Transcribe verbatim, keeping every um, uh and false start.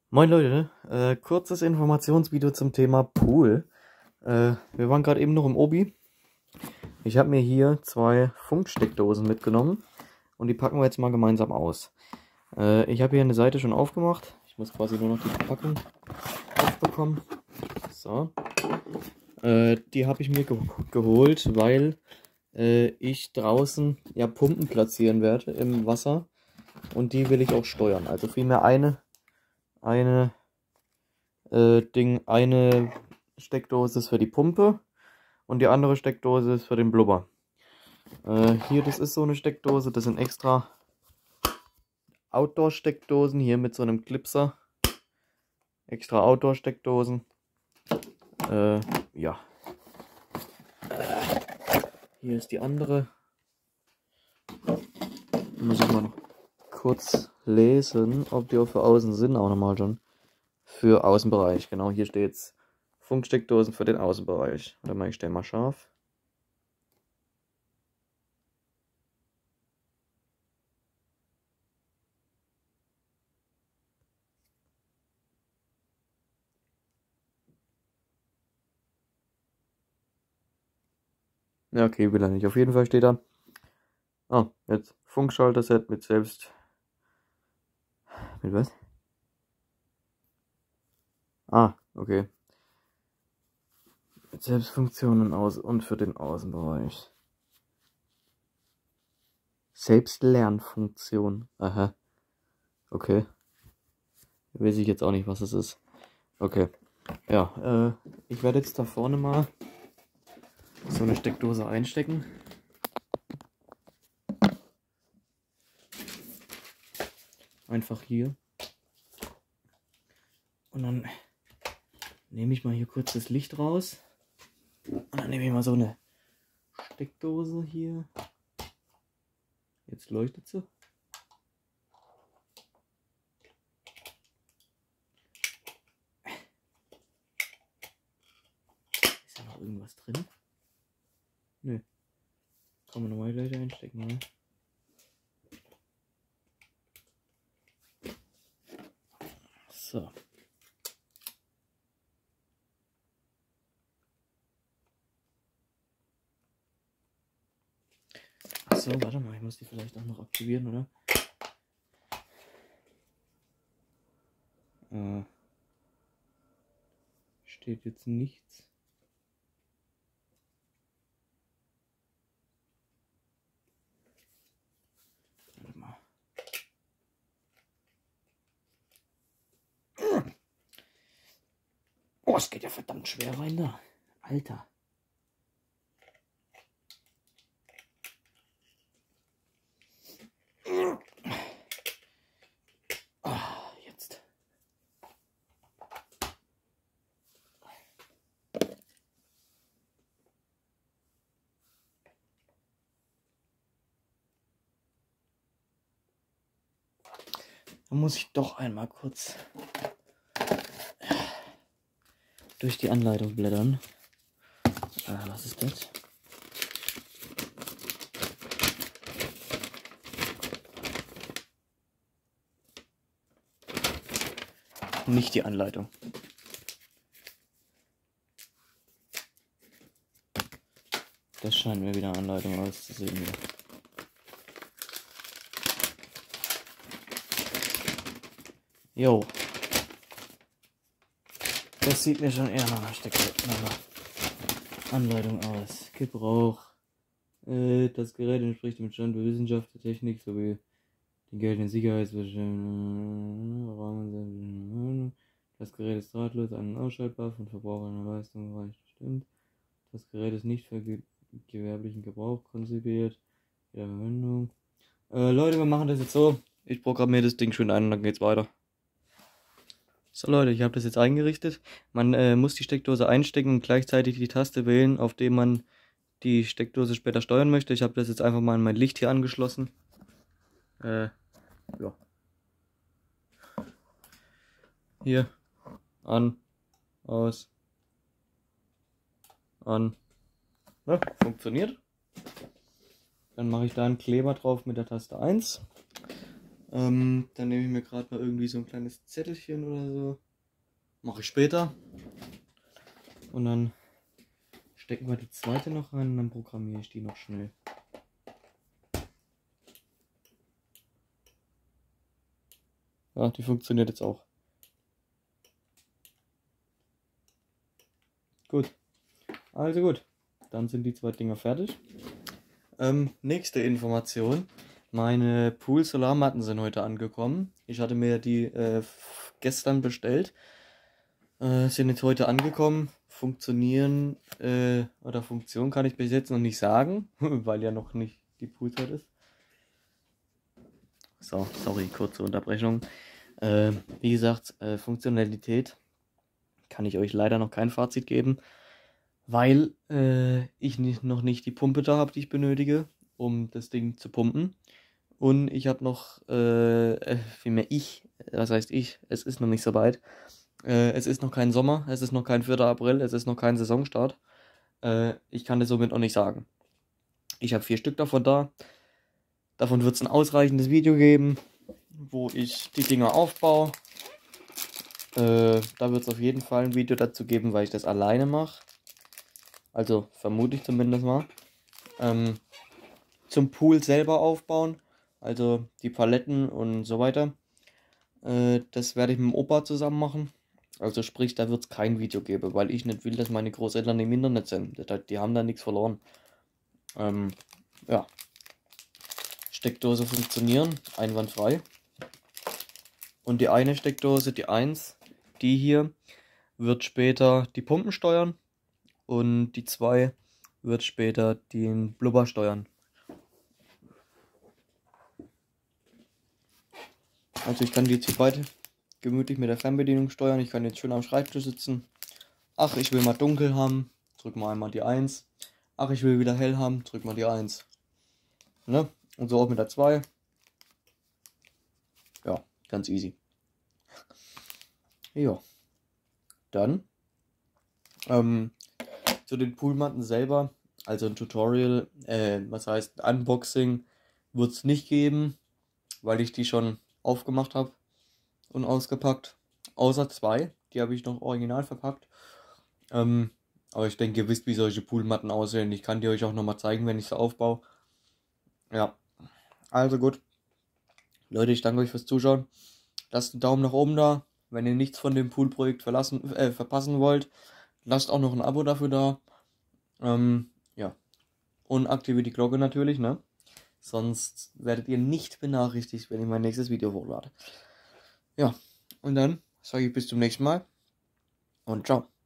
Moin Leute, äh, kurzes Informationsvideo zum Thema Pool. Äh, wir waren gerade eben noch im Obi. Ich habe mir hier zwei Funksteckdosen mitgenommen und die packen wir jetzt mal gemeinsam aus. Äh, ich habe hier eine Seite schon aufgemacht. Ich muss quasi nur noch die Verpackung aufbekommen. So. Äh, die habe ich mir ge geholt, weil äh, ich draußen ja Pumpen platzieren werde im Wasser und die will ich auch steuern. Also vielmehr eine eine äh, Ding, eine Steckdose ist für die Pumpe und die andere Steckdose ist für den Blubber. Äh, hier, das ist so eine Steckdose, das sind extra Outdoor-Steckdosen, hier mit so einem Clipser. Extra Outdoor-Steckdosen. Äh, ja. Hier ist die andere. Muss ich mal noch kurz lesen, ob die auch für außen sind, auch nochmal schon. Für Außenbereich, genau, hier steht jetzt Funksteckdosen für den Außenbereich. Warte mal, ich stelle mal scharf. Ja, okay, will er nicht. Auf jeden Fall steht da. Ah, jetzt Funkschalter-Set mit selbst. Mit was? Ah, okay. Mit Selbstfunktionen aus und für den Außenbereich. Selbstlernfunktion. Aha. Okay. Weiß ich jetzt auch nicht, was es ist. Okay. Ja, äh, ich werde jetzt da vorne mal so eine Steckdose einstecken. Einfach hier. Und dann nehme ich mal hier kurz das Licht raus. Und dann nehme ich mal so eine Steckdose hier. Jetzt leuchtet sie. Ist da noch irgendwas drin? Nö. Kann man normal gleich einstecken, ne? So. Achso, warte mal, ich muss die vielleicht auch noch aktivieren, oder? Äh, steht jetzt nichts. Warte mal. Oh, es geht ja verdammt schwer rein da. Alter. Ah, jetzt. Da muss ich doch einmal kurz durch die Anleitung blättern. Äh, was ist das? Nicht die Anleitung. Das scheint mir wieder Anleitung auszusehen. Hier. Jo. Das sieht mir schon eher nach einer Steckdose, nach einer Anleitung aus. Gebrauch. Äh, das Gerät entspricht dem Stand der Wissenschaft, der Technik sowie den geltenden Sicherheitsbestimmungen. Das Gerät ist drahtlos an- und ausschaltbar, von Verbrauch einer Leistung reicht bestimmt. Das Gerät ist nicht für ge gewerblichen Gebrauch konzipiert. Ja, Verwendung. Äh, Leute, wir machen das jetzt so. Ich programmiere das Ding schön ein und dann geht's weiter. So Leute, ich habe das jetzt eingerichtet. Man äh, muss die Steckdose einstecken und gleichzeitig die Taste wählen, auf der man die Steckdose später steuern möchte. Ich habe das jetzt einfach mal an mein Licht hier angeschlossen. Äh, ja. Hier. An. Aus. An. Ja, funktioniert. Dann mache ich da einen Kleber drauf mit der Taste eins. Ähm, dann nehme ich mir gerade mal irgendwie so ein kleines Zettelchen oder so. Mache ich später. Und dann stecken wir die zweite noch rein und dann programmiere ich die noch schnell. Ja, die funktioniert jetzt auch. Gut. Also gut. Dann sind die zwei Dinger fertig. Ähm, nächste Information. Meine Pool-Solarmatten sind heute angekommen. Ich hatte mir die äh, gestern bestellt. Äh, sind jetzt heute angekommen. Funktionieren äh, oder Funktion kann ich bis jetzt noch nicht sagen, weil ja noch nicht die Poolzeit ist. So, sorry, kurze Unterbrechung. Äh, wie gesagt, äh, Funktionalität kann ich euch leider noch kein Fazit geben, weil äh, ich nicht, noch nicht die Pumpe da habe, die ich benötige, um das Ding zu pumpen. Und ich habe noch, äh, äh, vielmehr ich, das heißt ich, es ist noch nicht so weit. Äh, es ist noch kein Sommer, es ist noch kein vierter April, es ist noch kein Saisonstart. Äh, ich kann das somit noch nicht sagen. Ich habe vier Stück davon da. Davon wird es ein ausreichendes Video geben, wo ich die Dinger aufbaue. Äh, da wird es auf jeden Fall ein Video dazu geben, weil ich das alleine mache. Also vermute ich zumindest mal. Ähm, zum Pool selber aufbauen, also die Paletten und so weiter. Äh, das werde ich mit dem Opa zusammen machen. Also sprich, da wird es kein Video geben, weil ich nicht will, dass meine Großeltern im Internet sind. Die haben da nichts verloren. Ähm, ja. Steckdose funktionieren, einwandfrei. Und die eine Steckdose, die eins, die hier, wird später die Pumpen steuern. Und die zwei wird später den Blubber steuern. Also ich kann die jetzt hier beide gemütlich mit der Fernbedienung steuern. Ich kann jetzt schön am Schreibtisch sitzen. Ach, ich will mal dunkel haben, drück mal einmal die eins. Ach, ich will wieder hell haben, drück mal die eins. Ne? Und so auch mit der zwei. Ja, ganz easy. Ja. Dann ähm, zu den Poolmatten selber. Also ein Tutorial, äh, was heißt Unboxing, wird es nicht geben, weil ich die schon aufgemacht habe und ausgepackt. Außer zwei, die habe ich noch original verpackt. Ähm, aber ich denke, ihr wisst, wie solche Poolmatten aussehen. Ich kann die euch auch nochmal zeigen, wenn ich sie aufbaue. Ja, also gut. Leute, ich danke euch fürs Zuschauen. Lasst einen Daumen nach oben da. Wenn ihr nichts von dem Poolprojekt verlassen, äh, verpassen wollt, lasst auch noch ein Abo dafür da. Ähm, ja. Und aktiviert die Glocke natürlich, ne? Sonst werdet ihr nicht benachrichtigt, wenn ich mein nächstes Video hochlade. Ja, und dann sage ich bis zum nächsten Mal und ciao.